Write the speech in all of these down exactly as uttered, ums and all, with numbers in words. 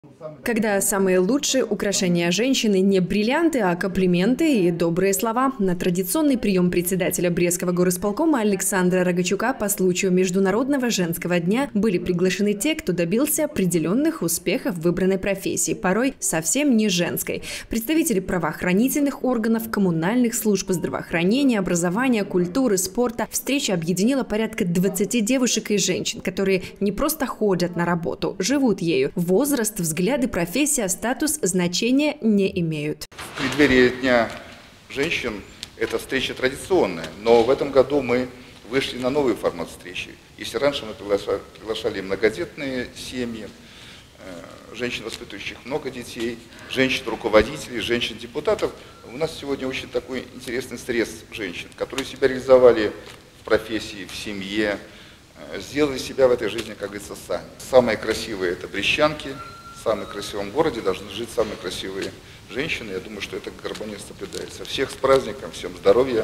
Когда самые лучшие украшения женщины не бриллианты, а комплименты и добрые слова. На традиционный прием председателя Брестского горисполкома Александра Рогачука по случаю Международного женского дня были приглашены те, кто добился определенных успехов в выбранной профессии, порой совсем не женской. Представители правоохранительных органов, коммунальных служб здравоохранения, образования, культуры, спорта. Встреча объединила порядка двадцати девушек и женщин, которые не просто ходят на работу, живут ею. Возраст, взгляд Взгляды, профессия, статус значения не имеют. В преддверии Дня женщин эта встреча традиционная, но в этом году мы вышли на новый формат встречи. Если раньше мы приглашали, приглашали многодетные семьи, женщин, воспитывающих много детей, женщин-руководителей, женщин-депутатов, у нас сегодня очень такой интересный срез женщин, которые себя реализовали в профессии, в семье, сделали себя в этой жизни, как говорится, сами. Самые красивые – это брестчанки. В самом красивом городе должны жить самые красивые женщины. Я думаю, что эта гармония соблюдается. Всех с праздником, всем здоровья.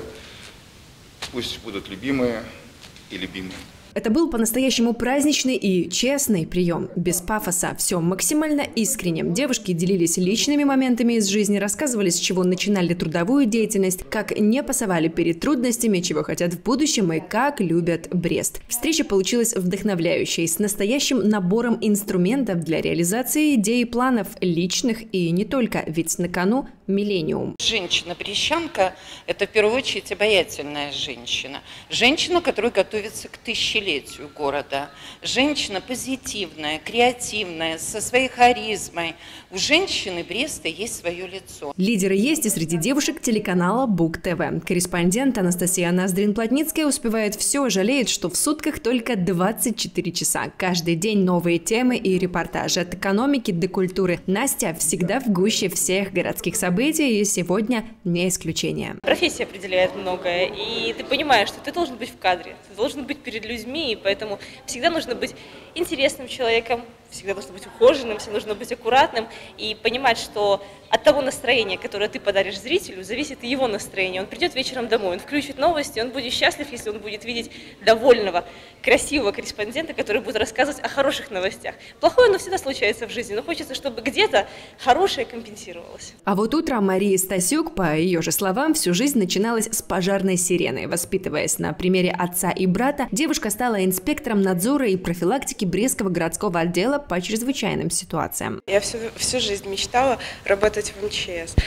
Пусть будут любимые и любимые. Это был по-настоящему праздничный и честный прием, без пафоса. Все максимально искренне. Девушки делились личными моментами из жизни, рассказывали, с чего начинали трудовую деятельность, как не пасовали перед трудностями, чего хотят в будущем и как любят Брест. Встреча получилась вдохновляющей, с настоящим набором инструментов для реализации идей и планов личных и не только, ведь на кону миллениум. Женщина-брестчанка – это в первую очередь обаятельная женщина. Женщина, которая готовится к тысячелетию города. Женщина позитивная, креативная, со своей харизмой. У женщины Бреста есть свое лицо. Лидеры есть и среди девушек телеканала Бук ТВ. Корреспондент Анастасия Ноздрин-Плотницкая успевает все, жалеет, что в сутках только двадцать четыре часа. Каждый день новые темы и репортажи от экономики до культуры. Настя всегда в гуще всех городских событий и сегодня не исключение. Профессия определяет многое, и ты понимаешь, что ты должен быть в кадре, ты должен быть перед людьми, и поэтому всегда нужно быть интересным человеком, всегда нужно быть ухоженным, всегда нужно быть аккуратным и понимать, что от того настроения, которое ты подаришь зрителю, зависит и его настроение. Он придет вечером домой, он включит новости, он будет счастлив, если он будет видеть довольного, красивого корреспондента, который будет рассказывать о хороших новостях. Плохое, оно всегда случается в жизни, но хочется, чтобы где-то хорошее компенсировалось. А вот утро Марии Стасюк, по ее же словам, всю жизнь начиналась с пожарной сирены. Воспитываясь на примере отца и брата, девушка стала инспектором надзора и профилактики Брестского городского отдела по чрезвычайным ситуациям. Я всю, всю жизнь мечтала работать в эм че эс.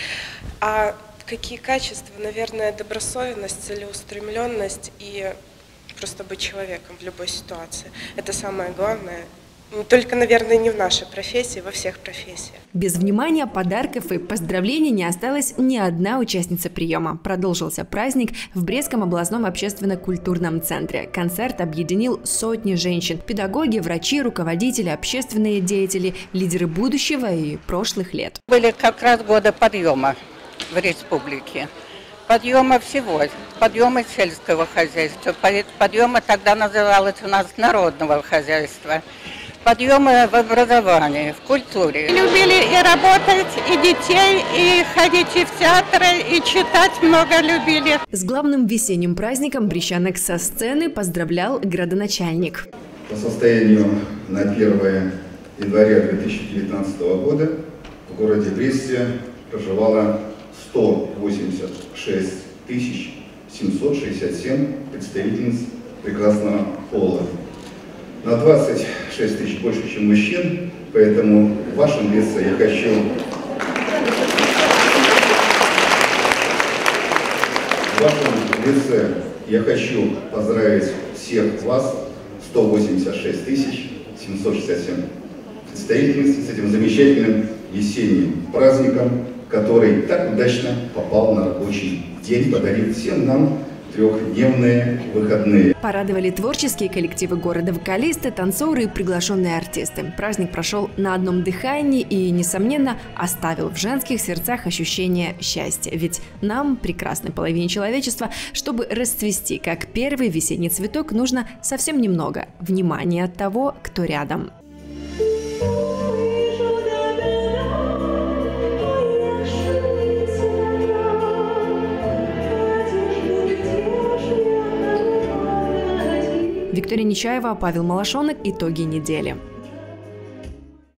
А какие качества? Наверное, добросовестность, целеустремленность и просто быть человеком в любой ситуации. Это самое главное. Не только, наверное, не в нашей профессии, во всех профессиях. Без внимания, подарков и поздравлений не осталась ни одна участница приема. Продолжился праздник в Брестском областном общественно-культурном центре. Концерт объединил сотни женщин. Педагоги, врачи, руководители, общественные деятели, лидеры будущего и прошлых лет. Были как раз годы подъема в республике. Подъема всего, подъема сельского хозяйства, подъема тогда называлось у нас народного хозяйства. Подъемы в образовании, в культуре. Любили и работать, и детей, и ходить и в театры, и читать много любили. С главным весенним праздником брестчанок со сцены поздравлял градоначальник. По состоянию на первое января две тысячи девятнадцатого года в городе Бресте проживало сто восемьдесят шесть тысяч семьсот шестьдесят семь представительниц прекрасного пола. На двадцать шесть тысяч больше, чем мужчин, поэтому в вашем лице я хочу, в вашем лице я хочу поздравить всех вас, сто восемьдесят шесть тысяч семьсот шестьдесят семь представительниц, с этим замечательным весенним праздником, который так удачно попал на рабочий день, подарив всем нам трехдневные выходные. Порадовали творческие коллективы города, вокалисты, танцоры и приглашенные артисты. Праздник прошел на одном дыхании и, несомненно, оставил в женских сердцах ощущение счастья. Ведь нам, прекрасной половине человечества, чтобы расцвести как первый весенний цветок, нужно совсем немного внимания от того, кто рядом. Виктория Нечаева, Павел Малашонок. Итоги недели.